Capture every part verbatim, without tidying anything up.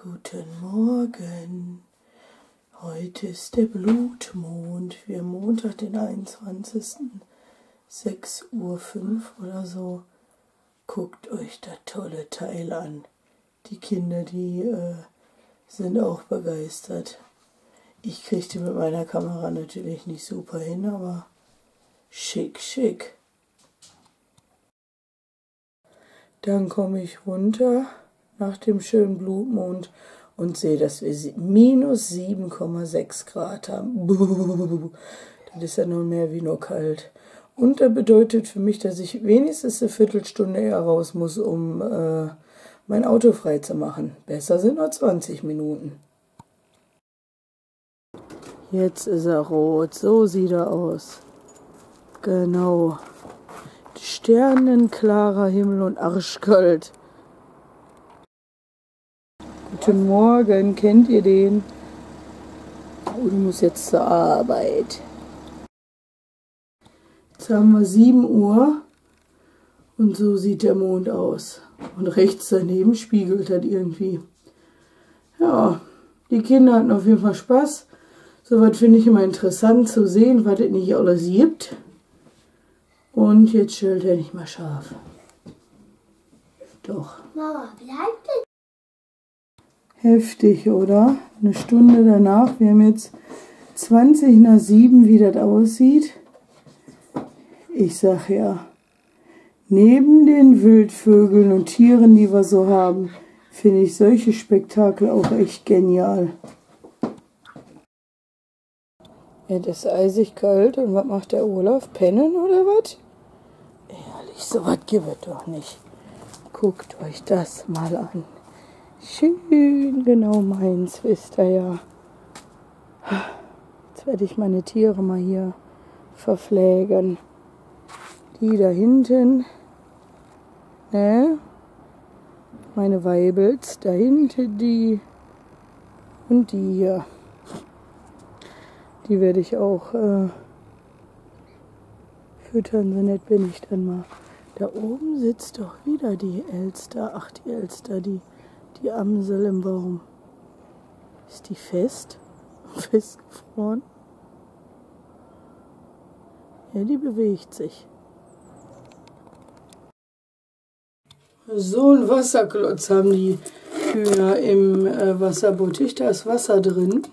Guten Morgen. Heute ist der Blutmond. Wir haben Montag, den einundzwanzigsten sechs Uhr fünf oder so. Guckt euch das tolle Teil an. Die Kinder, die äh, sind auch begeistert. Ich kriegte mit meiner Kamera natürlich nicht super hin, aber schick, schick. Dann komme ich runter nach dem schönen Blutmond und sehe, dass wir minus sieben Komma sechs Grad haben. Das ist ja nun mehr wie nur kalt. Und das bedeutet für mich, dass ich wenigstens eine Viertelstunde eher raus muss, um äh, mein Auto frei zu machen. Besser sind nur zwanzig Minuten. Jetzt ist er rot. So sieht er aus. Genau. Sternenklarer Himmel und arschkalt. Guten Morgen, kennt ihr den? Oh, du musst jetzt zur Arbeit. Jetzt haben wir sieben Uhr und so sieht der Mond aus. Und rechts daneben spiegelt das irgendwie. Ja, die Kinder hatten auf jeden Fall Spaß. Soweit finde ich immer interessant zu sehen, was es nicht alles gibt. Und jetzt stellt er nicht mal scharf. Doch. Mama, bleibt es? Heftig, oder? Eine Stunde danach. Wir haben jetzt zwanzig nach sieben, wie das aussieht. Ich sag ja, neben den Wildvögeln und Tieren, die wir so haben, finde ich solche Spektakel auch echt genial. Es ist eisig kalt und was macht der Olaf? Pennen oder was? Ehrlich, so was gibt es doch nicht. Guckt euch das mal an. Schön, genau meins, wisst ihr ja. Jetzt werde ich meine Tiere mal hier verpflegen. Die da hinten, ne? Meine Weibels, da hinten die und die hier. Die werde ich auch äh, füttern, so nett bin ich dann mal. Da oben sitzt doch wieder die Elster. Ach, die Elster, die, die Amsel im Baum. Ist die fest? Festgefroren? Ja, die bewegt sich. So ein Wasserklotz haben die Hühner im äh, Wasserbottich. Da ist Wasser drin.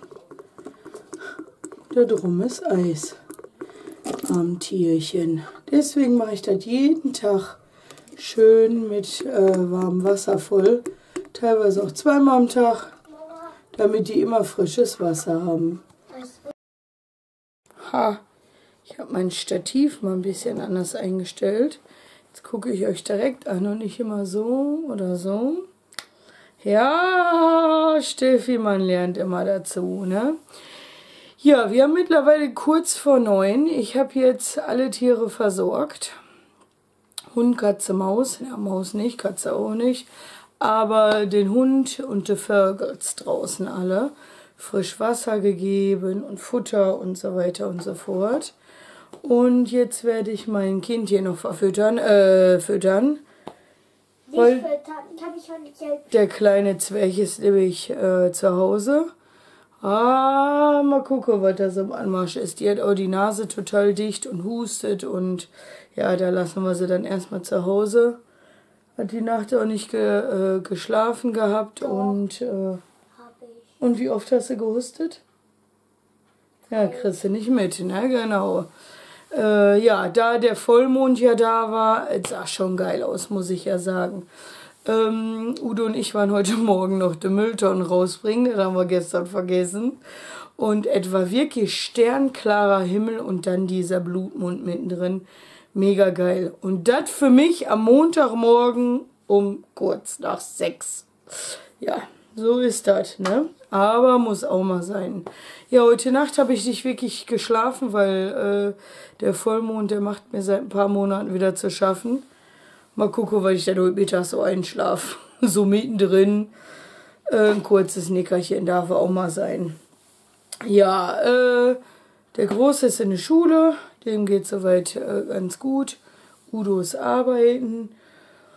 Da drum ist Eis am Tierchen. Deswegen mache ich das jeden Tag schön mit äh, warmem Wasser voll. Teilweise auch zweimal am Tag, damit die immer frisches Wasser haben. Ha, ich habe mein Stativ mal ein bisschen anders eingestellt. Jetzt gucke ich euch direkt an und nicht immer so oder so. Ja, Steffi, man lernt immer dazu, ne? Ja, wir haben mittlerweile kurz vor neun. Ich habe jetzt alle Tiere versorgt. Hund, Katze, Maus. Ja, Maus nicht, Katze auch nicht. Aber den Hund und die Vögels draußen alle. Frisch Wasser gegeben und Futter und so weiter und so fort. Und jetzt werde ich mein Kind hier noch verfüttern. Äh, füttern. Nicht weil füttern, ich habe schon nicht selbst. Der kleine Zwerg ist nämlich äh, zu Hause. Ah, mal gucken, was da so im Anmarsch ist. Die hat auch die Nase total dicht und hustet und ja, da lassen wir sie dann erstmal zu Hause. Hat die Nacht auch nicht ge, äh, geschlafen gehabt. Doch. und äh, Hab ich. Und wie oft hast du gehustet? Ja, kriegst du nicht mit, ne? Genau. Äh, ja, da der Vollmond ja da war, es sah schon geil aus, muss ich ja sagen. Ähm, Udo und ich waren heute Morgen noch den Mülltonnen rausbringen, den haben wir gestern vergessen. Und etwa wirklich sternklarer Himmel und dann dieser Blutmond mittendrin. Mega geil. Und das für mich am Montagmorgen um kurz nach sechs. Ja, so ist das, ne? Aber muss auch mal sein. Ja, heute Nacht habe ich nicht wirklich geschlafen, weil äh, der Vollmond, der macht mir seit ein paar Monaten wieder zu schaffen. Mal gucken, weil ich dann heute Mittag so einschlafe. So mittendrin. Äh, ein kurzes Nickerchen darf auch mal sein. Ja, äh, der Große ist in der Schule. Dem geht soweit äh, ganz gut. Udo ist arbeiten.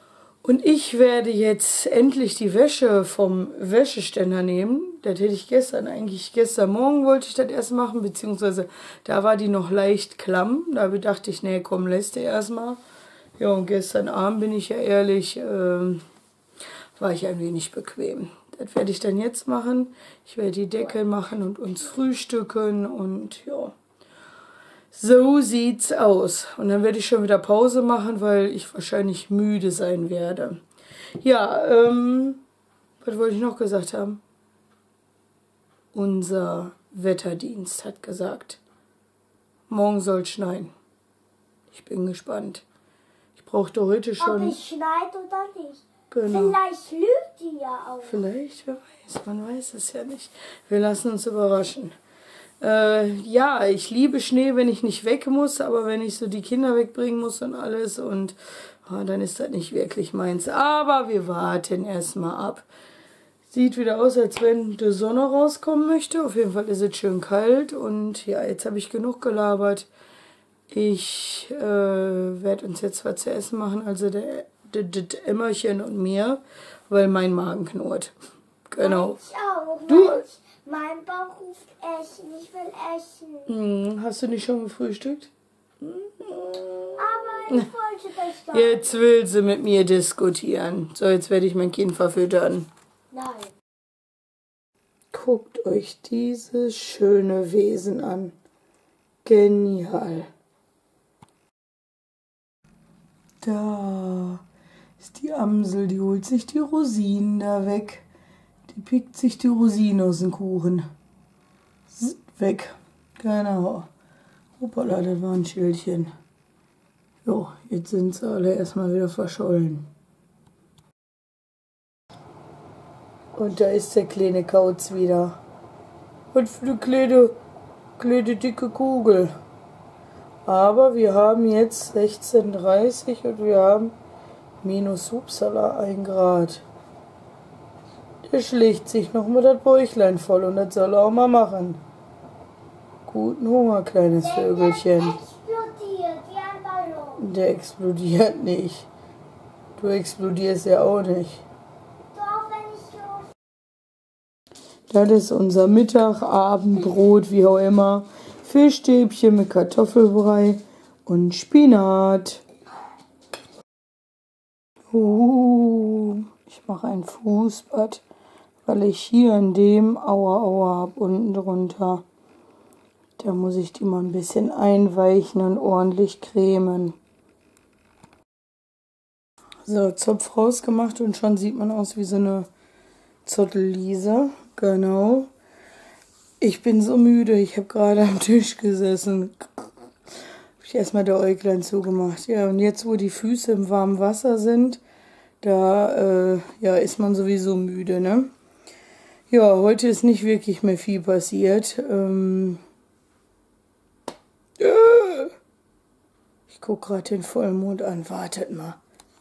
Und ich werde jetzt endlich die Wäsche vom Wäscheständer nehmen. Das hätte ich gestern eigentlich, gestern Morgen wollte ich das erst machen, beziehungsweise da war die noch leicht klamm. Da dachte ich, nee, komm, lässt du erstmal. Ja, und gestern Abend, bin ich ja ehrlich, äh, war ich ein wenig bequem. Das werde ich dann jetzt machen. Ich werde die Decke machen und uns frühstücken und ja. So sieht's aus. Und dann werde ich schon wieder Pause machen, weil ich wahrscheinlich müde sein werde. Ja, ähm, was wollte ich noch gesagt haben? Unser Wetterdienst hat gesagt, morgen soll es schneien. Ich bin gespannt. Ich brauchte heute schon... Ob es schneit oder nicht. Genau. Vielleicht lügt die ja auch. Vielleicht, wer weiß. Man weiß es ja nicht. Wir lassen uns überraschen. Äh, ja, ich liebe Schnee, wenn ich nicht weg muss, aber wenn ich so die Kinder wegbringen muss und alles und oh, dann ist das nicht wirklich meins. Aber wir warten erstmal ab. Sieht wieder aus, als wenn die Sonne rauskommen möchte. Auf jeden Fall ist es schön kalt und ja, jetzt habe ich genug gelabert. Ich äh, werde uns jetzt was zu essen machen, also der, der, der Emmerchen und mir, weil mein Magen knurrt. Genau. Ich auch. Du... Mein Bauch ruft Essen, ich will essen. Hm, hast du nicht schon gefrühstückt? Aber ich wollte das doch. Jetzt will sie mit mir diskutieren. So, jetzt werde ich mein Kind verfüttern. Nein. Guckt euch dieses schöne Wesen an. Genial. Da ist die Amsel, die holt sich die Rosinen da weg. Die pickt sich die Rosinen aus dem Kuchen. Zzz, weg. Genau. Hoppala, das war ein Schildchen. Jo, jetzt sind sie alle erstmal wieder verschollen. Und da ist der kleine Kauz wieder. Was für eine kleine, kleine dicke Kugel. Aber wir haben jetzt sechzehn Uhr dreißig und wir haben minus Upsala ein Grad. Der schlägt sich noch mal das Bäuchlein voll und das soll er auch mal machen. Guten Hunger, kleines Vögelchen. Der explodiert wie ein Ballon. Der explodiert nicht. Du explodierst ja auch nicht. Doch, wenn ich so... Das ist unser Mittag, Abendbrot, wie auch immer. Fischstäbchen mit Kartoffelbrei und Spinat. Uh, ich mache ein Fußbad, weil ich hier in dem Aua Aua habe unten drunter. Da muss ich die mal ein bisschen einweichen und ordentlich cremen. So, Zopf rausgemacht und schon sieht man aus wie so eine Zottellise. Genau. Ich bin so müde, ich habe gerade am Tisch gesessen. Habe ich erstmal der Äuglein zugemacht. Ja, und jetzt, wo die Füße im warmen Wasser sind, da äh, ja, ist man sowieso müde, ne? Ja, heute ist nicht wirklich mehr viel passiert. Ähm, äh, ich gucke gerade den Vollmond an, wartet mal.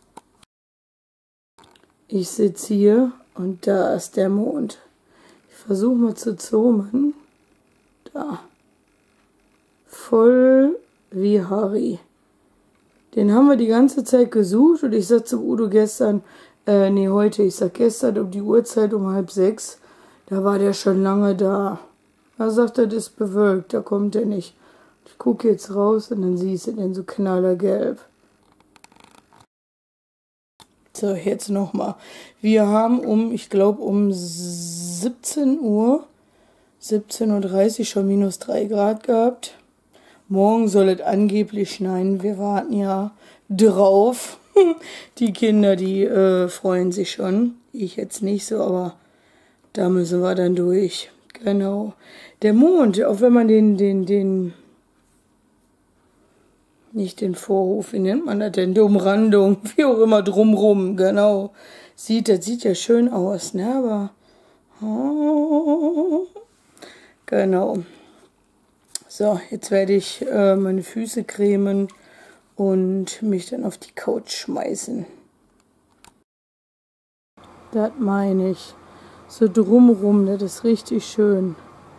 Ich sitze hier und da ist der Mond. Ich versuche mal zu zoomen. Da. Voll wie Harry. Den haben wir die ganze Zeit gesucht und ich sagte zu Udo gestern, äh, nee, heute, ich sag gestern um die Uhrzeit um halb sechs, da war der schon lange da. Da sagt er, das ist bewölkt, da kommt er nicht. Ich gucke jetzt raus und dann siehst du den so knallergelb. So, jetzt nochmal. Wir haben um, ich glaube um siebzehn Uhr, siebzehn Uhr dreißig schon minus drei Grad gehabt. Morgen soll es angeblich schneien. Wir warten ja drauf. Die Kinder, die äh, freuen sich schon. Ich jetzt nicht so, aber da müssen wir dann durch. Genau. Der Mond, auch wenn man den, den, den, nicht den Vorhof, wie nennt man das denn? Die Umrandung, wie auch immer drumrum, genau. Sieht, das sieht ja schön aus, ne? Aber, oh, genau. So, jetzt werde ich äh, meine Füße cremen und mich dann auf die Couch schmeißen. Das meine ich. So drumrum, das ist richtig schön.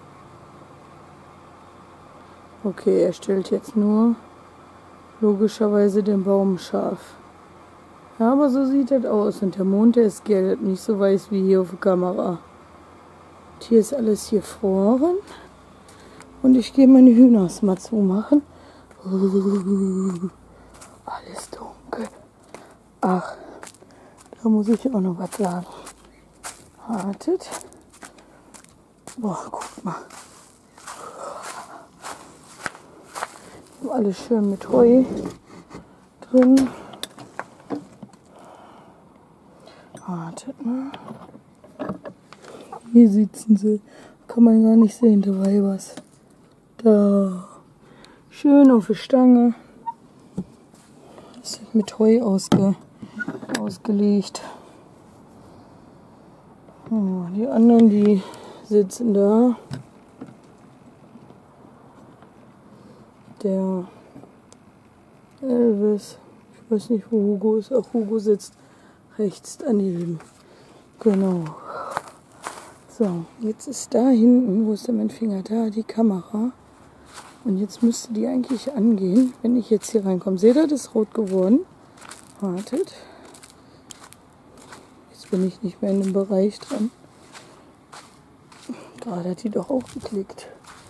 Okay, er stellt jetzt nur logischerweise den Baum scharf. Ja, aber so sieht das aus. Und der Mond, der ist gelb, nicht so weiß wie hier auf der Kamera. Und hier ist alles hier gefroren. Und ich gehe meine Hühner mal zumachen. Alles dunkel. Ach, da muss ich auch noch was sagen. Wartet. Boah, guck mal. Alles schön mit Heu drin. Wartet mal. Hier sitzen sie. Kann man gar nicht sehen, da war was. Da. Schön auf der Stange. Das ist mit Heu ausge, ausgelegt. Oh, die anderen, die sitzen da. Der Elvis. Ich weiß nicht, wo Hugo ist. Auch Hugo sitzt rechts daneben. Genau. So, jetzt ist da hinten, wo ist denn mein Finger? Da, die Kamera. Und jetzt müsste die eigentlich angehen, wenn ich jetzt hier reinkomme. Seht ihr, das ist rot geworden. Wartet. Jetzt bin ich nicht mehr in dem Bereich dran. Gerade hat die doch auch geklickt.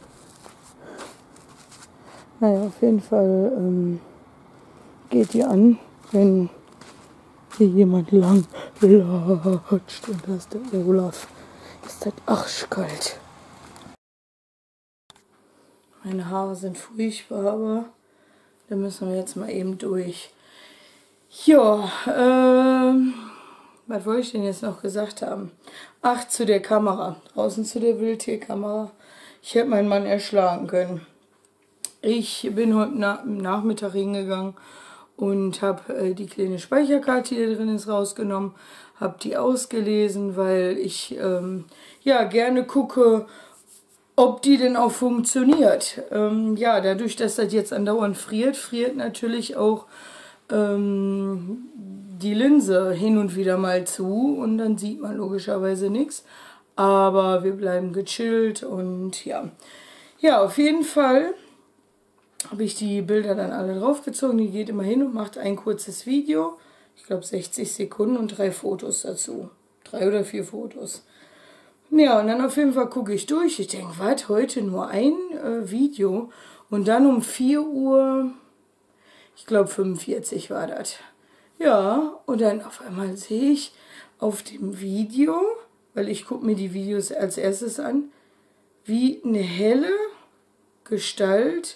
Naja, auf jeden Fall ähm, geht die an, wenn hier jemand lang latscht. Und das ist der Olaf. Ist das arschkalt. Meine Haare sind furchtbar, aber da müssen wir jetzt mal eben durch. Ja, ähm, was wollte ich denn jetzt noch gesagt haben? Ach, zu der Kamera. Draußen zu der Wildtierkamera. Ich hätte meinen Mann erschlagen können. Ich bin heute na Nachmittag hingegangen und habe äh, die kleine Speicherkarte, die da drin ist, rausgenommen. Habe die ausgelesen, weil ich ähm, ja gerne gucke, ob die denn auch funktioniert. Ähm, ja, dadurch, dass das jetzt andauernd friert, friert natürlich auch ähm, die Linse hin und wieder mal zu und dann sieht man logischerweise nichts. Aber wir bleiben gechillt und ja. Ja, auf jeden Fall habe ich die Bilder dann alle draufgezogen. Die geht immer hin und macht ein kurzes Video. Ich glaube sechzig Sekunden und drei Fotos dazu. Drei oder vier Fotos. Ja, und dann auf jeden Fall gucke ich durch. Ich denke, was, heute nur ein äh, Video. Und dann um vier Uhr, ich glaube fünfundvierzig war das. Ja, und dann auf einmal sehe ich auf dem Video, weil ich gucke mir die Videos als erstes an, wie eine helle Gestalt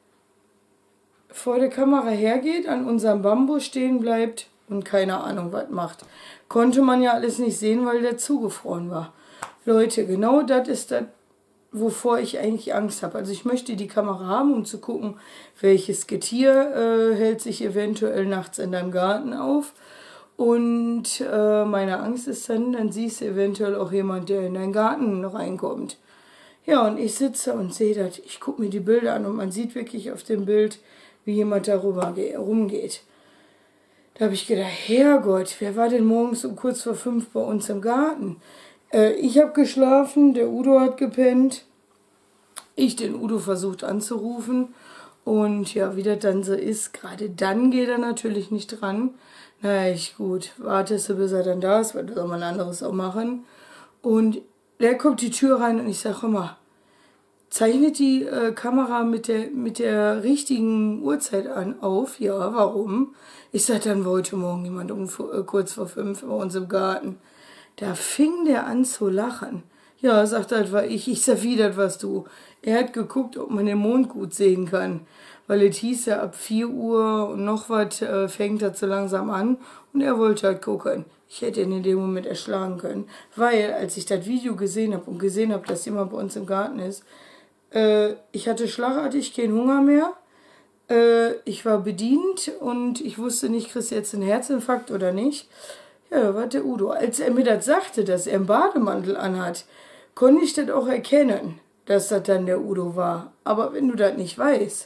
vor der Kamera hergeht, an unserem Bambus stehen bleibt und keine Ahnung was macht. Konnte man ja alles nicht sehen, weil der zugefroren war. Leute, genau das ist das, wovor ich eigentlich Angst habe. Also ich möchte die Kamera haben, um zu gucken, welches Getier äh, hält sich eventuell nachts in deinem Garten auf. Und äh, meine Angst ist dann, dann siehst du eventuell auch jemand, der in deinen Garten reinkommt. Ja, und ich sitze und sehe das. Ich gucke mir die Bilder an und man sieht wirklich auf dem Bild, wie jemand darüber rumgeht. Da habe ich gedacht, Herrgott, wer war denn morgens um kurz vor fünf bei uns im Garten? Äh, ich habe geschlafen, der Udo hat gepennt. Ich den Udo versucht anzurufen. Und ja, wie das dann so ist, gerade dann geht er natürlich nicht dran. Na ich gut, wartest du, bis er dann da ist, weil du soll mal ein anderes auch machen. Und der kommt die Tür rein und ich sage immer, zeichnet die äh, Kamera mit der, mit der richtigen Uhrzeit an auf? Ja, warum? Ich sage, dann war heute Morgen jemand um äh, kurz vor fünf bei uns im Garten. Da fing der an zu lachen. Ja, sagt er, das war ich. Ich sag, wie, das warst du. Er hat geguckt, ob man den Mond gut sehen kann. Weil es hieß ja, ab vier Uhr und noch was äh, fängt er so langsam an. Und er wollte halt gucken. Ich hätte ihn in dem Moment erschlagen können. Weil, als ich das Video gesehen habe und gesehen habe, dass jemand bei uns im Garten ist, äh, ich hatte schlagartig keinen Hunger mehr. Äh, ich war bedient und ich wusste nicht, kriegst du jetzt einen Herzinfarkt oder nicht. Ja, da war der Udo. Als er mir das sagte, dass er einen Bademantel anhat, konnte ich das auch erkennen, dass das dann der Udo war. Aber wenn du das nicht weißt,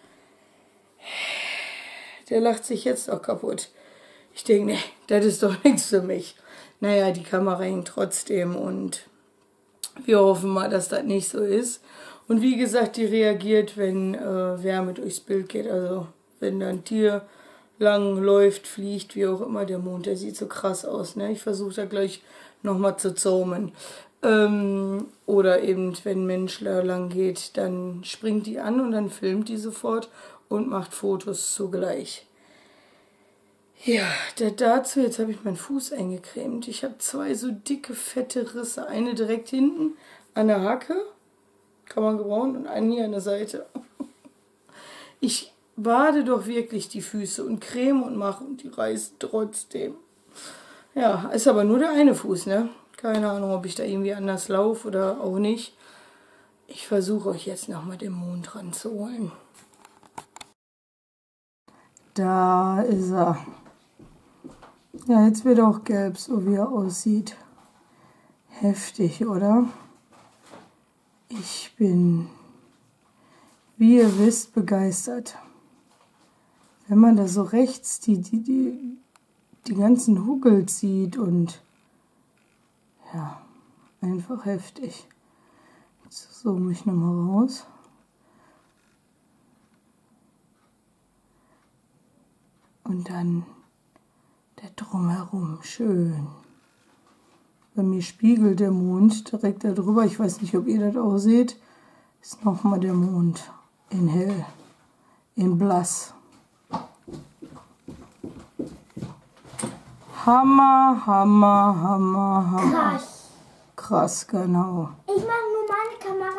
der lacht sich jetzt auch kaputt. Ich denke, nee, das ist doch nichts für mich. Naja, die Kamera hängt trotzdem und wir hoffen mal, dass das nicht so ist. Und wie gesagt, die reagiert, wenn äh, Wärme durchs Bild geht. Also wenn da ein Tier lang läuft, fliegt, wie auch immer der Mond. Der sieht so krass aus, ne? Ich versuche da gleich nochmal zu zoomen. Ähm, oder eben, wenn ein Mensch da lang geht, dann springt die an und dann filmt die sofort und macht Fotos zugleich. Ja, da, dazu, jetzt habe ich meinen Fuß eingecremt. Ich habe zwei so dicke, fette Risse. Eine direkt hinten an der Hacke, kann man gebrauchen, und eine hier an der Seite. Ich bade doch wirklich die Füße und creme und mache und die reißen trotzdem. Ja, ist aber nur der eine Fuß, ne? Keine Ahnung, ob ich da irgendwie anders laufe oder auch nicht. Ich versuche euch jetzt nochmal den Mond ranzuholen. Da ist er. Ja, jetzt wird er auch gelb, so wie er aussieht. Heftig, oder? Ich bin, wie ihr wisst, begeistert. Wenn man da so rechts die, die, die, die ganzen Hugel sieht und ja, einfach heftig. Jetzt zoome ich nochmal raus. Und dann der Drumherum, schön. Bei mir spiegelt der Mond direkt darüber. Ich weiß nicht, ob ihr das auch seht. Ist nochmal der Mond in hell, in blass. Hammer, Hammer, Hammer, Hammer. Krass. Krass, genau. Ich mache nur meine Kamera.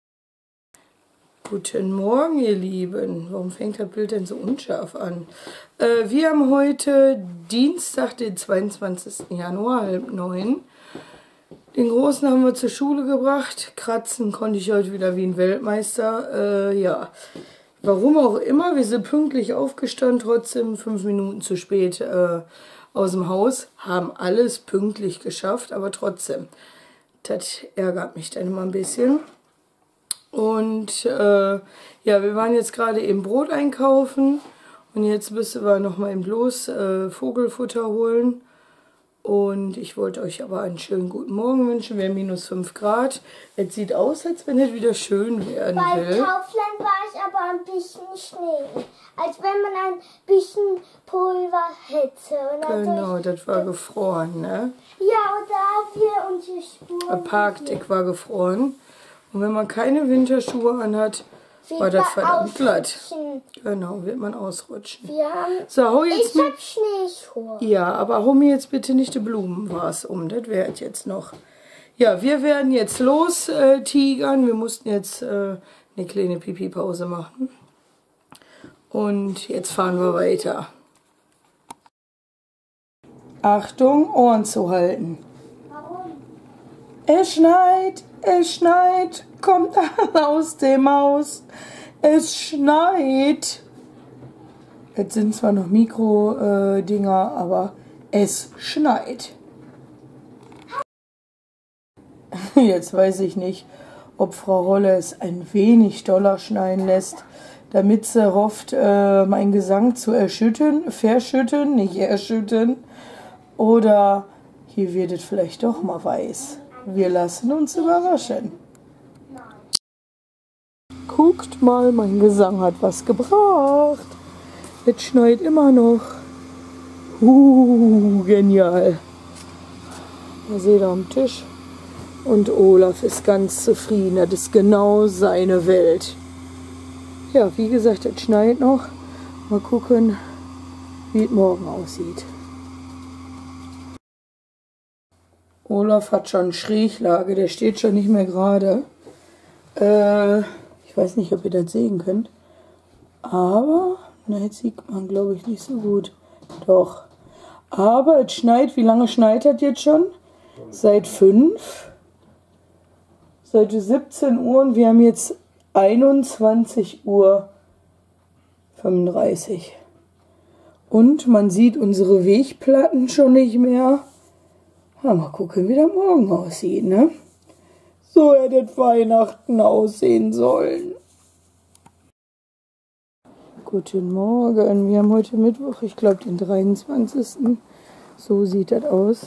Guten Morgen, ihr Lieben. Warum fängt das Bild denn so unscharf an? Äh, wir haben heute Dienstag, den zweiundzwanzigsten Januar, halb neun. Den Großen haben wir zur Schule gebracht. Kratzen konnte ich heute wieder wie ein Weltmeister. Äh, ja, warum auch immer. Wir sind pünktlich aufgestanden, trotzdem fünf Minuten zu spät äh, aus dem Haus. Haben alles pünktlich geschafft, aber trotzdem. Das ärgert mich dann immer ein bisschen. Und äh, ja, wir waren jetzt gerade eben Brot einkaufen. Und jetzt müssen wir nochmal eben los äh, Vogelfutter holen. Und ich wollte euch aber einen schönen guten Morgen wünschen. Wir haben minus fünf Grad. Es sieht aus, als wenn es wieder schön werden Bei will. Kaufland war es aber ein bisschen Schnee. Als wenn man ein bisschen Pulver hätte. Und Genau, das war gefroren, ne? Ja, und da haben wir unsere Spuren. Der Parkdeck war gefroren. Und wenn man keine Winterschuhe anhat, war Wird das man verdammt glatt. ausrutschen. Genau, wird man ausrutschen. Wir haben. So, hau jetzt Ich mit. hab Schneeschuhe. Ja, aber hau mir jetzt bitte nicht die Blumenvase um. Das wäre jetzt noch. Ja, wir werden jetzt los äh, tigern. Wir mussten jetzt äh, eine kleine Pipi-Pause machen. Und jetzt fahren wir weiter. Achtung, Ohren zu halten. Warum? Es schneit, es schneit, kommt alle aus dem Haus. Es schneit. Jetzt sind zwar noch Mikro-Dinger, aber es schneit. Jetzt weiß ich nicht, ob Frau Holle es ein wenig doller schneien lässt, damit sie hofft, äh, meinen Gesang zu erschüttern, verschütten, nicht erschüttern. Oder hier wird es vielleicht doch mal weiß. Wir lassen uns überraschen. Guckt mal, mein Gesang hat was gebracht. Es schneit immer noch. Uh, genial. Da seht ihr am Tisch. Und Olaf ist ganz zufrieden. Das ist genau seine Welt. Ja, wie gesagt, es schneit noch. Mal gucken, wie es morgen aussieht. Olaf hat schon Schräglage. Der steht schon nicht mehr gerade. Äh, ich weiß nicht, ob ihr das sehen könnt. Aber, na, jetzt sieht man, glaube ich, nicht so gut. Doch. Aber es schneit. Wie lange schneit das jetzt schon? Seit fünf. Seit siebzehn Uhr und wir haben jetzt einundzwanzig Uhr fünfunddreißig. Und man sieht unsere Wegplatten schon nicht mehr. Ja, mal gucken, wie der morgen aussieht, ne? So hätte Weihnachten aussehen sollen. Guten Morgen, wir haben heute Mittwoch, ich glaube den dreiundzwanzigsten So sieht das aus.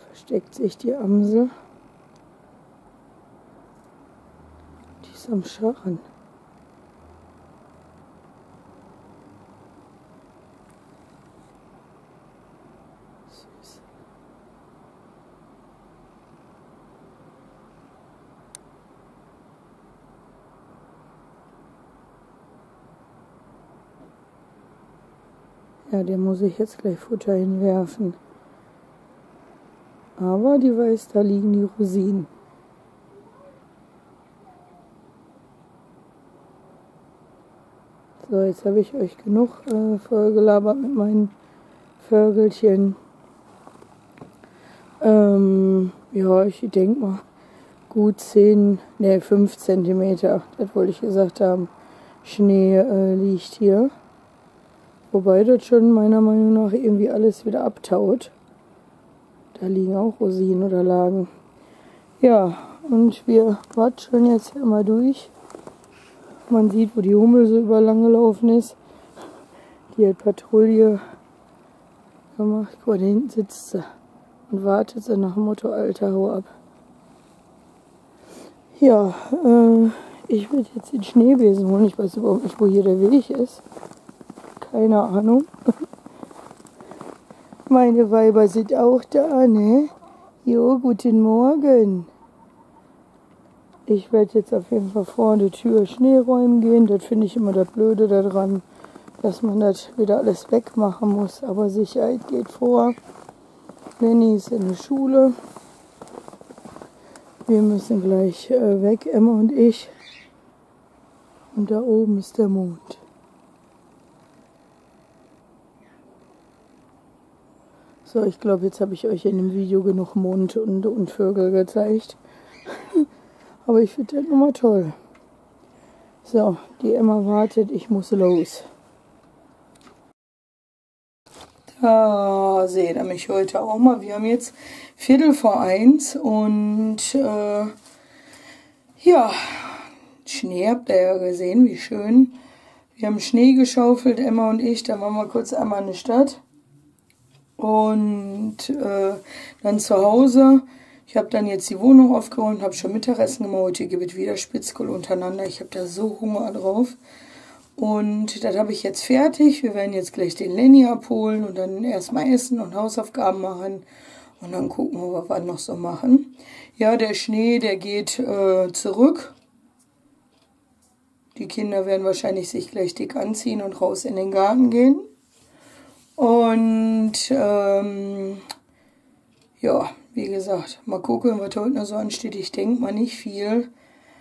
versteckt sich die Amsel. Die ist am Scharren. Süß. Ja, der muss ich jetzt gleich Futter hinwerfen. Aber die weiß, da liegen die Rosinen. So, jetzt habe ich euch genug äh, vollgelabert mit meinen Vögelchen. Ähm, ja, ich denke mal gut zehn, ne fünf Zentimeter, das wollte ich gesagt haben, Schnee äh, liegt hier. Wobei das schon meiner Meinung nach irgendwie alles wieder abtaut. Da liegen auch Rosinen oder lagen. Ja, und wir watscheln jetzt hier mal durch. Man sieht, wo die Hummel so überlang gelaufen ist. Die hat Patrouille gemacht. Guck mal, da hinten sitzt sie und wartet sie nach dem Motto, Alter, hau ab. Ja, äh, ich werde jetzt den Schneebesen holen. Ich weiß überhaupt nicht, wo hier der Weg ist. Keine Ahnung. Meine Weiber sind auch da, ne? Jo, guten Morgen. Ich werde jetzt auf jeden Fall vor der Tür Schnee räumen gehen. Das finde ich immer das Blöde daran, dass man das wieder alles wegmachen muss. Aber Sicherheit geht vor. Lenny ist in der Schule. Wir müssen gleich äh, weg, Emma und ich. Und da oben ist der Mond. So, ich glaube, jetzt habe ich euch in dem Video genug Mond und, und Vögel gezeigt. Aber ich finde das nochmal toll. So, die Emma wartet, ich muss los. Da seht ihr mich heute auch mal. Wir haben jetzt Viertel vor eins und äh, ja, Schnee habt ihr ja gesehen, wie schön. Wir haben Schnee geschaufelt, Emma und ich. Dann waren wir kurz einmal in der Stadt. Und äh, dann zu Hause. Ich habe dann jetzt die Wohnung aufgeräumt, habe schon Mittagessen gemacht. Heute gibt es wieder Spitzkohl untereinander. Ich habe da so Hunger drauf. Und das habe ich jetzt fertig. Wir werden jetzt gleich den Lenny abholen und dann erstmal essen und Hausaufgaben machen. Und dann gucken wir, was wir noch so machen. Ja, der Schnee, der geht äh, zurück. Die Kinder werden wahrscheinlich sich gleich dick anziehen und raus in den Garten gehen. Und ähm, ja, wie gesagt, mal gucken, was heute noch so ansteht. Ich denke mal nicht viel,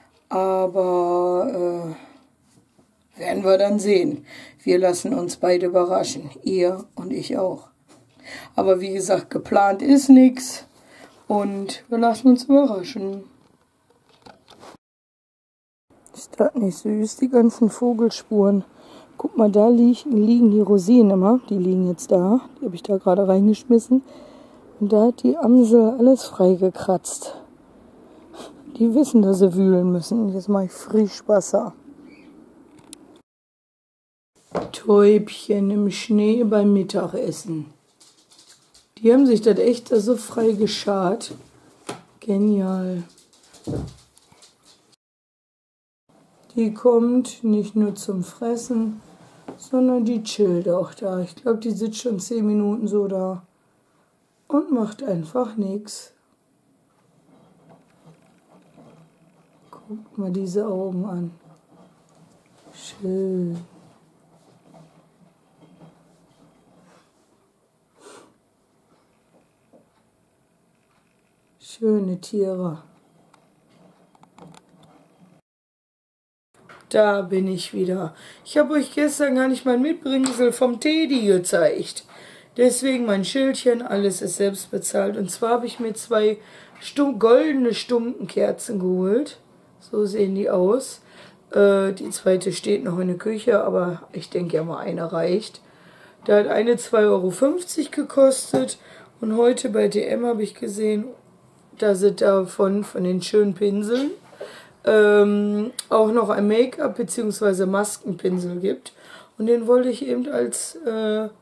aber äh, werden wir dann sehen. Wir lassen uns beide überraschen, ihr und ich auch. Aber wie gesagt, geplant ist nichts und wir lassen uns überraschen. Ist das nicht süß, die ganzen Vogelspuren? Guck mal, da liegen, liegen die Rosinen immer. Die liegen jetzt da. Die habe ich da gerade reingeschmissen. Und da hat die Amsel alles freigekratzt. Die wissen, dass sie wühlen müssen. Jetzt mache ich Frischwasser. Täubchen im Schnee beim Mittagessen. Die haben sich das echt so frei geschart. Genial. Die kommt nicht nur zum Fressen, sondern die chillt auch da. Ich glaube, die sitzt schon zehn Minuten so da und macht einfach nichts. Guckt mal diese Augen an. Schön. Schöne Tiere. Da bin ich wieder. Ich habe euch gestern gar nicht mein Mitbringsel vom Teddy gezeigt. Deswegen mein Schildchen, alles ist selbst bezahlt. Und zwar habe ich mir zwei Stum- goldene Stumpenkerzen geholt. So sehen die aus. Äh, die zweite steht noch in der Küche, aber ich denke ja mal, eine reicht. Da hat eine zwei Euro fünfzig gekostet. Und heute bei D M habe ich gesehen, da sind davon von den schönen Pinseln ähm, auch noch ein Make-up bzw. Maskenpinsel gibt. Und den wollte ich eben als äh,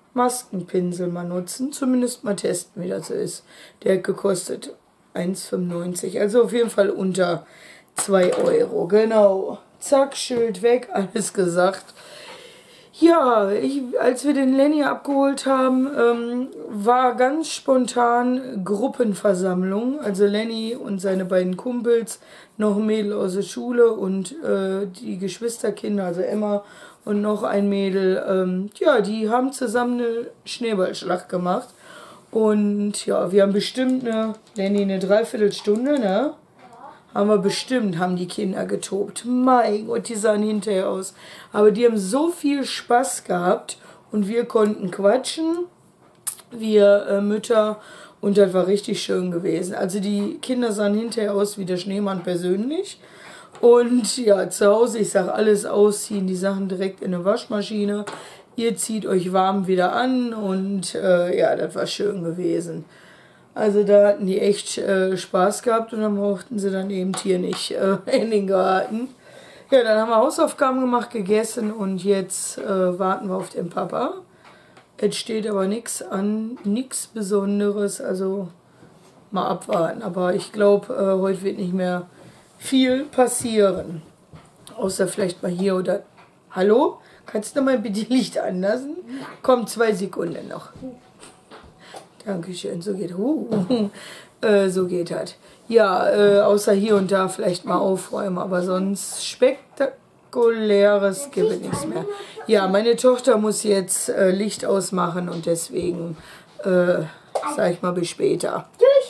Maskenpinsel mal nutzen, zumindest mal testen, wie das so ist. Der hat gekostet eins fünfundneunzig, also auf jeden Fall unter zwei Euro, genau. Zack, Schild weg, alles gesagt. Ja, ich, als wir den Lenny abgeholt haben, ähm, war ganz spontan Gruppenversammlung. Also Lenny und seine beiden Kumpels, noch ein Mädel aus der Schule und äh, die Geschwisterkinder, also Emma und noch ein Mädel. Ähm, ja, die haben zusammen eine Schneeballschlacht gemacht. Und ja, wir haben bestimmt eine, Lenny, eine Dreiviertelstunde, ne? Haben wir bestimmt, haben die Kinder getobt. Mein Gott, die sahen hinterher aus. Aber die haben so viel Spaß gehabt und wir konnten quatschen, wir äh, Mütter, und das war richtig schön gewesen. Also die Kinder sahen hinterher aus wie der Schneemann persönlich. Und ja, zu Hause, ich sage, alles ausziehen, die Sachen direkt in eine Waschmaschine. Ihr zieht euch warm wieder an und äh, ja, das war schön gewesen. Also da hatten die echt äh, Spaß gehabt und dann brauchten sie dann eben hier nicht äh, in den Garten. Ja, dann haben wir Hausaufgaben gemacht, gegessen und jetzt äh, warten wir auf den Papa. Es steht aber nichts an, nichts Besonderes, also mal abwarten. Aber ich glaube, äh, heute wird nicht mehr viel passieren. Außer vielleicht mal hier oder... Hallo? Kannst du mal bitte Licht anlassen? Komm, zwei Sekunden noch. Dankeschön, so geht uh, äh, so geht das. Ja, äh, außer hier und da vielleicht mal aufräumen, aber sonst spektakuläres gibt es nichts mehr. Ja, meine Tochter muss jetzt äh, Licht ausmachen und deswegen äh, sag ich mal bis später.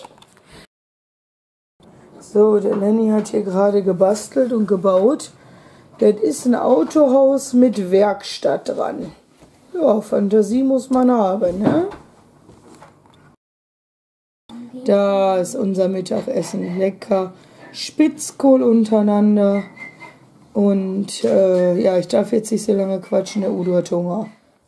So, der Lenny hat hier gerade gebastelt und gebaut. Das ist ein Autohaus mit Werkstatt dran. Ja, Fantasie muss man haben, ne? Da ist unser Mittagessen. Lecker Spitzkohl untereinander. Und äh, ja, ich darf jetzt nicht so lange quatschen, der Udo hat Hunger.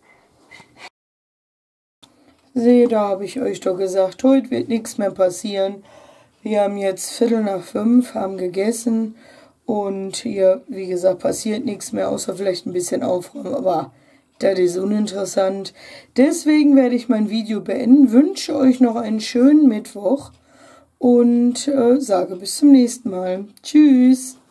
Seht, da habe ich euch doch gesagt, heute wird nichts mehr passieren. Wir haben jetzt Viertel nach fünf, haben gegessen. Und hier, wie gesagt, passiert nichts mehr, außer vielleicht ein bisschen aufräumen. Aber das ist uninteressant. Deswegen werde ich mein Video beenden. Wünsche euch noch einen schönen Mittwoch und äh, sage bis zum nächsten Mal. Tschüss.